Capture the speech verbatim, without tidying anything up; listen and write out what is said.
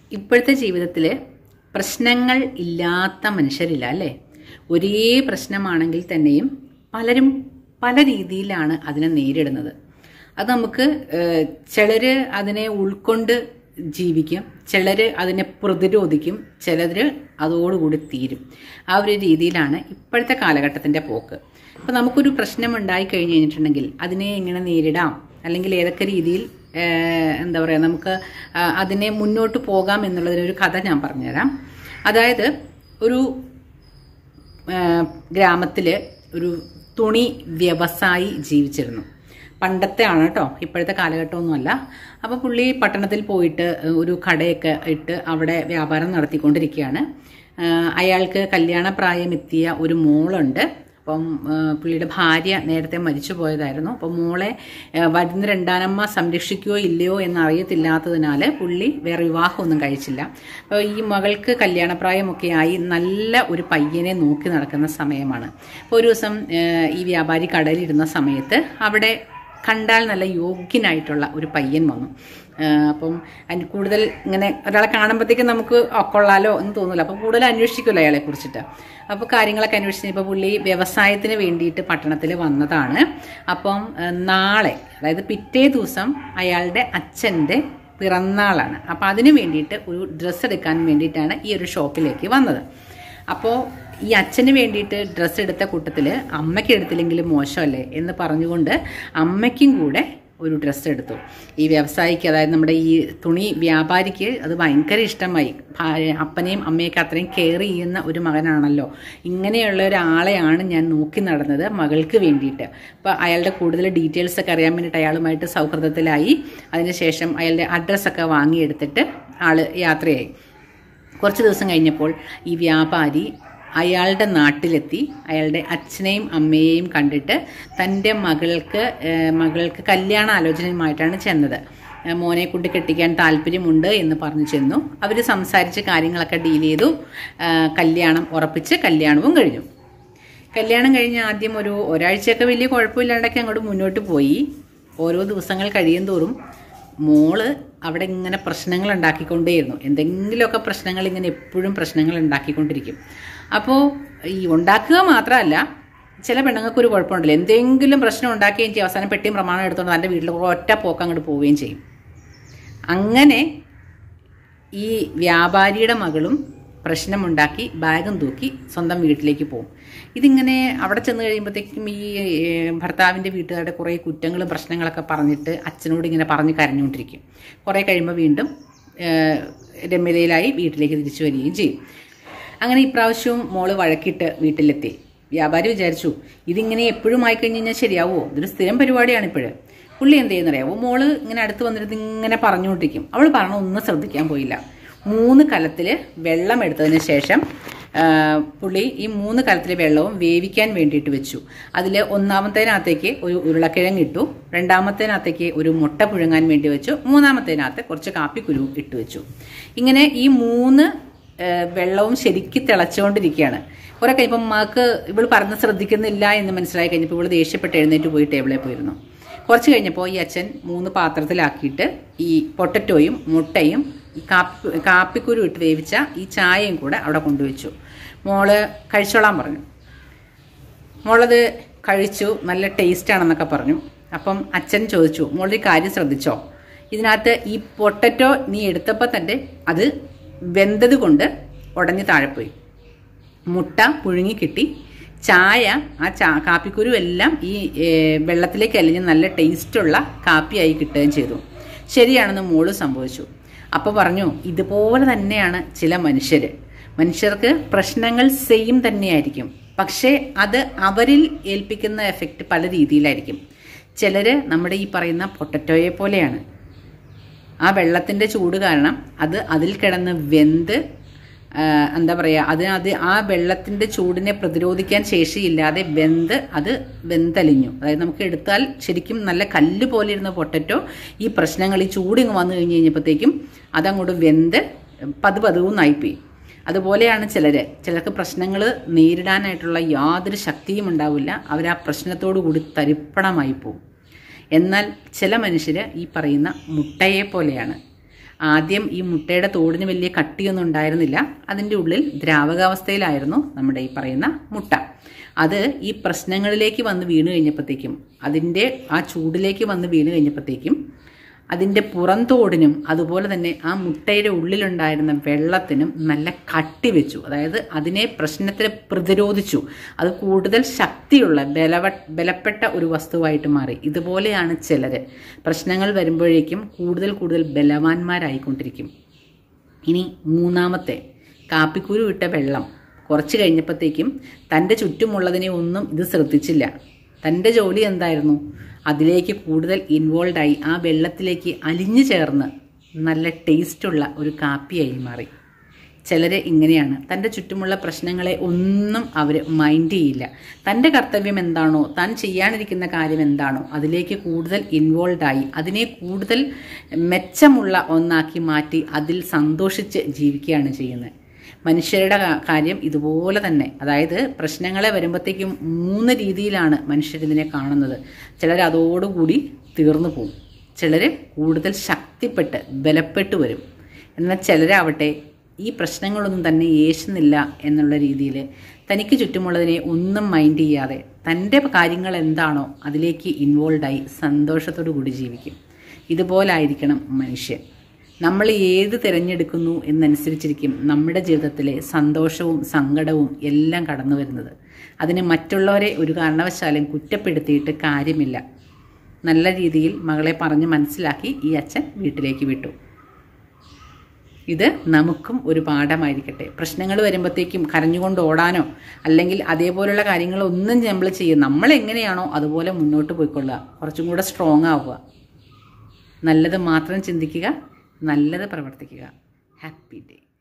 ഇപ്പോഴത്തെ ജീവിതത്തിൽ പ്രശ്നങ്ങൾ ഇല്ലാത്ത മനുഷ്യരില്ല അല്ലേ? ഒരേ പ്രശ്നമാണെങ്കിൽ തന്നെയും പലരും പല രീതിയിലാണ് അതിനെ നേരിടുന്നത്. അത് നമുക്ക് ചിലർ അതിനെ ഉൾക്കൊണ്ട് ജീവിക്കും, ചിലർ അതിനെ പ്രതിരോധിക്കും, ചിലർ അതോടുകൂടി തീരും. ആ ഒരു രീതിയിലാണ് ഇപ്പോഴത്തെ കാലഘട്ടത്തിൻ്റെ പോക്ക്. അപ്പോൾ നമുക്കൊരു പ്രശ്നം ഉണ്ടായി കഴിഞ്ഞ് കഴിഞ്ഞിട്ടുണ്ടെങ്കിൽ അതിനെ എങ്ങനെ നേരിടാം, അല്ലെങ്കിൽ ഏതൊക്കെ രീതിയിൽ എന്താ പറയുക നമുക്ക് അതിനെ മുന്നോട്ട് പോകാം എന്നുള്ളതിനൊരു കഥ ഞാൻ പറഞ്ഞുതരാം. അതായത് ഒരു ഗ്രാമത്തിൽ ഒരു തുണി വ്യവസായി ജീവിച്ചിരുന്നു. പണ്ടത്തെ ആണ് കേട്ടോ, ഇപ്പോഴത്തെ കാലഘട്ടമൊന്നുമല്ല. അപ്പോൾ പുള്ളി പട്ടണത്തിൽ പോയിട്ട് ഒരു കടയൊക്കെ ഇട്ട് അവിടെ വ്യാപാരം നടത്തിക്കൊണ്ടിരിക്കുകയാണ്. അയാൾക്ക് കല്യാണപ്രായം എത്തിയ ഒരു മോളുണ്ട്. അപ്പം പുള്ളിയുടെ ഭാര്യ നേരത്തെ മരിച്ചു പോയതായിരുന്നു. അപ്പം മോളെ വരുന്ന രണ്ടാനമ്മ സംരക്ഷിക്കുകയോ ഇല്ലയോ എന്നറിയത്തില്ലാത്തതിനാൽ പുള്ളി വേറെ വിവാഹമൊന്നും കഴിച്ചില്ല. അപ്പോൾ ഈ മകൾക്ക് കല്യാണപ്രായമൊക്കെ ആയി നല്ല ഒരു പയ്യനെ നോക്കി നടക്കുന്ന സമയമാണ്. അപ്പോൾ ഒരു ദിവസം ഈ വ്യാപാരി കടയിലിരുന്ന സമയത്ത് അവിടെ കണ്ടാൽ നല്ല യോഗ്യനായിട്ടുള്ള ഒരു പയ്യൻ വന്നു. അപ്പം അതിന് കൂടുതൽ ഇങ്ങനെ ഒരാളെ കാണുമ്പോഴത്തേക്കും നമുക്ക് കൊള്ളാലോ എന്ന് തോന്നില്ല. അപ്പം കൂടുതൽ അന്വേഷിക്കുമല്ലോ അയാളെ കുറിച്ചിട്ട്. അപ്പോൾ കാര്യങ്ങളൊക്കെ അന്വേഷിച്ചപ്പോൾ പുള്ളി വ്യവസായത്തിന് വേണ്ടിയിട്ട് പട്ടണത്തിൽ വന്നതാണ്. അപ്പം നാളെ, അതായത് പിറ്റേ ദിവസം അയാളുടെ അച്ഛൻ്റെ പിറന്നാളാണ്. അപ്പോൾ അതിന് വേണ്ടിയിട്ട് ഒരു ഡ്രസ്സ് എടുക്കാൻ വേണ്ടിയിട്ടാണ് ഈ ഒരു ഷോപ്പിലേക്ക് വന്നത്. അപ്പോൾ ഈ അച്ഛന് വേണ്ടിയിട്ട് ഡ്രസ്സ് എടുത്ത കൂട്ടത്തിൽ അമ്മയ്ക്ക് എടുത്തില്ലെങ്കിലും മോശമല്ലേ എന്ന് പറഞ്ഞുകൊണ്ട് അമ്മയ്ക്കും കൂടെ ഒരു ഡ്രസ്സ് എടുത്തു. ഈ വ്യവസായിക്ക്, അതായത് നമ്മുടെ ഈ തുണി വ്യാപാരിക്ക് അത് ഭയങ്കര ഇഷ്ടമായി. അപ്പനെയും അമ്മയൊക്കെ അത്രയും കെയർ ചെയ്യുന്ന ഒരു മകനാണല്ലോ, ഇങ്ങനെയുള്ള ഒരാളെയാണ് ഞാൻ നോക്കി നടന്നത് മകൾക്ക് വേണ്ടിയിട്ട്. അപ്പോൾ അയാളുടെ കൂടുതൽ ഡീറ്റെയിൽസ് ഒക്കെ അറിയാൻ വേണ്ടിയിട്ട് അയാളുമായിട്ട് സൗഹൃദത്തിലായി. അതിനുശേഷം അയാളുടെ അഡ്രസ്സൊക്കെ വാങ്ങിയെടുത്തിട്ട് ആൾ യാത്രയായി. കുറച്ച് ദിവസം കഴിഞ്ഞപ്പോൾ ഈ വ്യാപാരി അയാളുടെ നാട്ടിലെത്തി. അയാളുടെ അച്ഛനെയും അമ്മയെയും കണ്ടിട്ട് തൻ്റെ മകൾക്ക് മകൾക്ക് കല്യാണ ആലോചനയുമായിട്ടാണ് ചെന്നത്. മോനെ കൊണ്ട് കെട്ടിക്കാൻ താല്പര്യമുണ്ട് എന്ന് പറഞ്ഞു ചെന്നു. അവർ സംസാരിച്ച് കാര്യങ്ങളൊക്കെ ഡീൽ ചെയ്തു. കല്യാണം ഉറപ്പിച്ച് കല്യാണവും കഴിഞ്ഞു. കല്യാണം കഴിഞ്ഞ് ആദ്യം ഒരു ഒരാഴ്ചയൊക്കെ വലിയ കുഴപ്പമില്ലാണ്ടൊക്കെ അങ്ങോട്ട് മുന്നോട്ട് പോയി. ഓരോ ദിവസങ്ങൾ കഴിയും തോറും മോള് അവിടെ ഇങ്ങനെ പ്രശ്നങ്ങൾ ഉണ്ടാക്കിക്കൊണ്ടേയിരുന്നു. എന്തെങ്കിലുമൊക്കെ പ്രശ്നങ്ങൾ, ഇങ്ങനെ എപ്പോഴും പ്രശ്നങ്ങൾ ഉണ്ടാക്കിക്കൊണ്ടിരിക്കും. അപ്പോൾ ഈ ഉണ്ടാക്കുക മാത്രമല്ല, ചില പെണ്ണുങ്ങൾക്ക് ഒരു കുഴപ്പമുണ്ടല്ലോ, എന്തെങ്കിലും പ്രശ്നം ഉണ്ടാക്കുകയും ചെയ്യും, അവസാനം പെട്ടിയും പ്രമാണം എടുത്തുകൊണ്ട് തൻ്റെ വീട്ടിൽ ഒറ്റ പോക്ക് അങ്ങോട്ട് പോവുകയും ചെയ്യും. അങ്ങനെ ഈ വ്യാപാരിയുടെ മകളും പ്രശ്നമുണ്ടാക്കി ബാഗും തൂക്കി സ്വന്തം വീട്ടിലേക്ക് പോകും. ഇതിങ്ങനെ അവിടെ ചെന്ന് കഴിയുമ്പോഴത്തേക്കും ഈ ഭർത്താവിൻ്റെ വീട്ടുകാരുടെ കുറേ കുറ്റങ്ങളും പ്രശ്നങ്ങളൊക്കെ പറഞ്ഞിട്ട് അച്ഛനോട് ഇങ്ങനെ പറഞ്ഞ് കരഞ്ഞുകൊണ്ടിരിക്കും. കുറേ കഴിയുമ്പോൾ വീണ്ടും രമ്യതയിലായി വീട്ടിലേക്ക് തിരിച്ചു വരികയും ചെയ്യും. അങ്ങനെ ഇപ്രാവശ്യവും മോള് വഴക്കിട്ട് വീട്ടിലെത്തി. വ്യാപാരി വിചാരിച്ചു ഇതിങ്ങനെ എപ്പോഴും ആയിക്കഴിഞ്ഞ് കഴിഞ്ഞാൽ ശരിയാവുമോ, ഇതൊരു സ്ഥിരം പരിപാടിയാണ് ഇപ്പോഴും. പുള്ളി എന്ത് ചെയ്യുന്നറിയാവോ, മോള് ഇങ്ങനെ അടുത്ത് വന്നിട്ട് ഇങ്ങനെ പറഞ്ഞുകൊണ്ടിരിക്കും. അവൾ പറഞ്ഞ ഒന്നും ശ്രദ്ധിക്കാൻ പോയില്ല. മൂന്ന് കലത്തിൽ വെള്ളം എടുത്തതിന് ശേഷം പുള്ളി ഈ മൂന്ന് കലത്തിലെ വെള്ളവും വേവിക്കാൻ വേണ്ടിയിട്ട് വെച്ചു. അതിൽ ഒന്നാമത്തേനകത്തേക്ക് ഒരു ഉരുളക്കിഴങ്ങ് ഇട്ടു, രണ്ടാമത്തേനകത്തേക്ക് ഒരു മുട്ട പുഴുങ്ങാൻ വേണ്ടി വെച്ചു, മൂന്നാമത്തേനകത്ത് കുറച്ച് കാപ്പിക്കുരു ഇട്ട് വെച്ചു. ഇങ്ങനെ ഈ മൂന്ന് വെള്ളവും ശരിക്കും തിളച്ചുകൊണ്ടിരിക്കുകയാണ്. കുറെ കഴിഞ്ഞപ്പോൾ മക്ക് ഇവൾ പറഞ്ഞ് ശ്രദ്ധിക്കുന്നില്ല എന്ന് മനസ്സിലായി കഴിഞ്ഞപ്പോൾ ഇവൾ ദേഷ്യപ്പെട്ട് എഴുന്നേറ്റ് പോയി ടേബിളിൽ പോയിരുന്നു. കുറച്ച് കഴിഞ്ഞപ്പോൾ ഈ അച്ഛൻ മൂന്ന് പാത്രത്തിലാക്കിയിട്ട് ഈ പൊട്ടറ്റോയും മുട്ടയും ഈ കാപ്പി കാപ്പിക്കുരു ഇട്ട് വേവിച്ച ഈ ചായയും കൂടെ അവിടെ കൊണ്ടുവച്ചു. മോള് കഴിച്ചോളാൻ പറഞ്ഞു. മോളത് കഴിച്ചു, നല്ല ടേസ്റ്റാണെന്നൊക്കെ പറഞ്ഞു. അപ്പം അച്ഛൻ ചോദിച്ചു, മോളൊരു കാര്യം ശ്രദ്ധിച്ചോ, ഇതിനകത്ത് ഈ പൊട്ടറ്റോ നീ എടുത്തപ്പോൾ തന്നെ അത് വെന്തത് കൊണ്ട് ഉടഞ്ഞ് താഴെപ്പോയി, മുട്ട പുഴുങ്ങി കിട്ടി, ചായ ആ ചാ കാപ്പിക്കുരു എല്ലാം ഈ വെള്ളത്തിലേക്ക് അലിഞ്ഞ് നല്ല ടേസ്റ്റുള്ള കാപ്പിയായി കിട്ടുകയും ചെയ്തു. ശരിയാണെന്ന് മോള് സംഭവിച്ചു. അപ്പോൾ പറഞ്ഞു, ഇതുപോലെ തന്നെയാണ് ചില മനുഷ്യർ. മനുഷ്യർക്ക് പ്രശ്നങ്ങൾ സെയിം തന്നെയായിരിക്കും, പക്ഷേ അത് അവരിൽ ഏൽപ്പിക്കുന്ന എഫക്റ്റ് പല രീതിയിലായിരിക്കും. ചിലർ നമ്മുടെ ഈ പറയുന്ന പൊട്ടറ്റോയെ പോലെയാണ്. ആ വെള്ളത്തിൻ്റെ ചൂട് കാരണം അത് അതിൽ കിടന്ന് വെന്ത് എന്താ പറയുക, അത് അത് ആ വെള്ളത്തിൻ്റെ ചൂടിനെ പ്രതിരോധിക്കാൻ ശേഷിയില്ലാതെ വെന്ത് അത് വെന്തലിഞ്ഞു. അതായത് നമുക്ക് എടുത്താൽ ശരിക്കും നല്ല കല്ല് പോലെ ഇരുന്ന പൊട്ടറ്റോ ഈ പ്രശ്നങ്ങൾ ഈ ചൂടിങ്ങ് വന്നു കഴിഞ്ഞ് കഴിഞ്ഞപ്പോഴത്തേക്കും അതങ്ങോട്ട് വെന്ത് പതു പതുവെന്നായിപ്പോയി. അതുപോലെയാണ് ചിലർ. ചിലർക്ക് പ്രശ്നങ്ങൾ നേരിടാനായിട്ടുള്ള യാതൊരു ശക്തിയും ഉണ്ടാവില്ല, അവർ ആ പ്രശ്നത്തോടു കൂടി തരിപ്പണമായി പോകും. എന്നാൽ ചില മനുഷ്യർ ഈ പറയുന്ന മുട്ടയെ പോലെയാണ്. ആദ്യം ഈ മുട്ടയുടെ തോടിന് വലിയ കട്ടിയൊന്നും ഉണ്ടായിരുന്നില്ല. അതിൻ്റെ ഉള്ളിൽ ദ്രാവകാവസ്ഥയിലായിരുന്നു നമ്മുടെ ഈ പറയുന്ന മുട്ട. അത് ഈ പ്രശ്നങ്ങളിലേക്ക് വന്ന് വീണ് കഴിഞ്ഞപ്പോഴത്തേക്കും, അതിൻ്റെ ആ ചൂടിലേക്ക് വന്ന് വീണ് കഴിഞ്ഞപ്പോഴത്തേക്കും അതിൻ്റെ പുറംതോടിനും അതുപോലെ തന്നെ ആ മുട്ടയുടെ ഉള്ളിലുണ്ടായിരുന്ന വെള്ളത്തിനും നല്ല കട്ടി വെച്ചു. അതായത് അതിനെ പ്രശ്നത്തെ പ്രതിരോധിച്ചു. അത് കൂടുതൽ ശക്തിയുള്ള ബലവ ബലപ്പെട്ട ഒരു വസ്തുവായിട്ട് മാറി. ഇതുപോലെയാണ് ചിലർ പ്രശ്നങ്ങൾ വരുമ്പോഴേക്കും കൂടുതൽ കൂടുതൽ ബലവാന്മാരായിക്കൊണ്ടിരിക്കും. ഇനി മൂന്നാമത്തെ, കാപ്പിക്കുരു ഇട്ട വെള്ളം കുറച്ച് കഴിഞ്ഞപ്പോഴത്തേക്കും തൻ്റെ ചുറ്റുമുള്ളതിനെ ഒന്നും ഇത് ശ്രദ്ധിച്ചില്ല. തൻ്റെ ജോലി എന്തായിരുന്നു? അതിലേക്ക് കൂടുതൽ ഇൻവോൾവായി ആ വെള്ളത്തിലേക്ക് അലിഞ്ഞു ചേർന്ന് നല്ല ടേസ്റ്റുള്ള ഒരു കാപ്പിയായി മാറി. ചിലർ ഇങ്ങനെയാണ്. തൻ്റെ ചുറ്റുമുള്ള പ്രശ്നങ്ങളെ ഒന്നും അവർ മൈൻഡ് ചെയ്യില്ല. തൻ്റെ കർത്തവ്യം എന്താണോ, താൻ ചെയ്യാനിരിക്കുന്ന കാര്യം എന്താണോ അതിലേക്ക് കൂടുതൽ ഇൻവോൾവായി അതിനെ കൂടുതൽ മെച്ചമുള്ള ഒന്നാക്കി മാറ്റി അതിൽ സന്തോഷിച്ച് ജീവിക്കുകയാണ് ചെയ്യുന്നത്. മനുഷ്യരുടെ കാര്യം ഇതുപോലെ തന്നെ. അതായത് പ്രശ്നങ്ങളെ വരുമ്പോഴത്തേക്കും മൂന്ന് രീതിയിലാണ് മനുഷ്യരിതിനെ കാണുന്നത്. ചിലർ അതോടുകൂടി തീർന്നു പോകും, ചിലർ കൂടുതൽ ശക്തിപ്പെട്ട് ബലപ്പെട്ട് വരും. എന്നാൽ ചിലരാവട്ടെ ഈ പ്രശ്നങ്ങളൊന്നും തന്നെ യേശുന്നില്ല എന്നുള്ള രീതിയിൽ തനിക്ക് ചുറ്റുമുള്ളതിനെ ഒന്നും മൈൻഡ് ചെയ്യാതെ തൻ്റെ കാര്യങ്ങൾ എന്താണോ അതിലേക്ക് ഇൻവോൾവായി സന്തോഷത്തോടു കൂടി ജീവിക്കും. ഇതുപോലായിരിക്കണം മനുഷ്യൻ. നമ്മൾ ഏത് തിരഞ്ഞെടുക്കുന്നു എന്നനുസരിച്ചിരിക്കും നമ്മുടെ ജീവിതത്തിലെ സന്തോഷവും സങ്കടവും എല്ലാം കടന്നു വരുന്നത്. അതിന് മറ്റുള്ളവരെ ഒരു കാരണവശാലും കുറ്റപ്പെടുത്തിയിട്ട് കാര്യമില്ല. നല്ല രീതിയിൽ മകളെ പറഞ്ഞ് മനസ്സിലാക്കി ഈ അച്ഛൻ വീട്ടിലേക്ക് വിട്ടു. ഇത് നമുക്കും ഒരു പാഠമായിരിക്കട്ടെ. പ്രശ്നങ്ങൾ വരുമ്പോഴത്തേക്കും കരഞ്ഞുകൊണ്ട് ഓടാനോ അല്ലെങ്കിൽ അതേപോലുള്ള കാര്യങ്ങളൊന്നും നമ്മൾ ചെയ്യും. നമ്മൾ എങ്ങനെയാണോ അതുപോലെ മുന്നോട്ട് പോയിക്കൊള്ളുക. കുറച്ചും കൂടെ സ്ട്രോങ് ആവുക. നല്ലത് മാത്രം ചിന്തിക്കുക, നല്ലത് പ്രവർത്തിക്കുക. Happy day.